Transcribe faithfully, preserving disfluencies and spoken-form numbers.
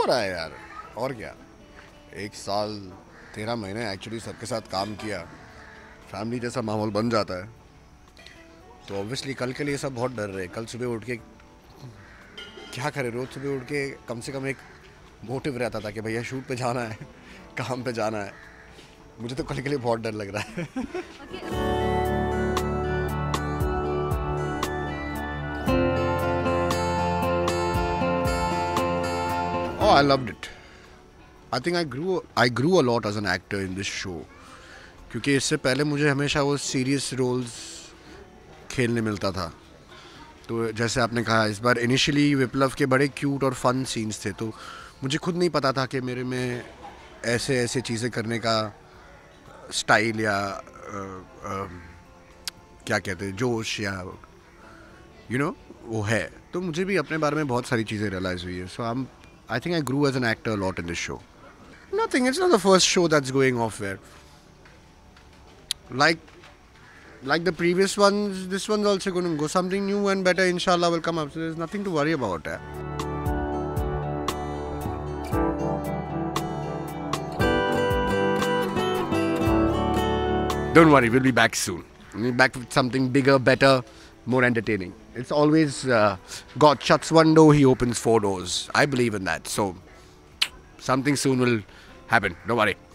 रहा है यार, और क्या। एक साल तेरह महीने एक्चुअली सबके साथ काम किया, फैमिली जैसा माहौल बन जाता है। तो ऑब्वियसली कल के लिए सब बहुत डर रहे। कल सुबह उठ के क्या करें, रोज़ सुबह उठ के कम से कम एक मोटिव रहता था कि भैया शूट पे जाना है, काम पे जाना है। मुझे तो कल के लिए बहुत डर लग रहा है। Oh, I loved it. I think I grew I grew a lot as an actor in this show. क्योंकि इससे पहले मुझे हमेशा वो सीरियस रोल्स खेलने मिलता था। तो जैसे आपने कहा, इस बार इनिशियली विप्लव के बड़े क्यूट और फन सीन्स थे, तो मुझे खुद नहीं पता था कि मेरे में ऐसे ऐसे चीज़ें करने का स्टाइल या आ, आ, क्या कहते हैं, जोश या यू you नो know, वो है। तो मुझे भी अपने बारे में बहुत सारी चीज़ें रियलाइज़ हुई है। So I I think I grew as an actor lot in this show. Nothing, it's not the first show that's going off where like like the previous ones. This one's also going to go something new and better, inshallah, will come up, so there's nothing to worry about. eh? Don't worry, we'll be back soon. We'll be back with something bigger, better, more entertaining. It's always uh, God shuts one door, he opens four doors. I believe in that. So something soon will happen, don't worry.